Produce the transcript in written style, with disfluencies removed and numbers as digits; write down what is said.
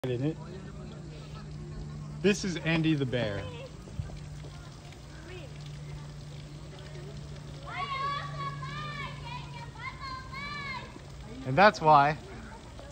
in it. This is Andea the Bear. And that's why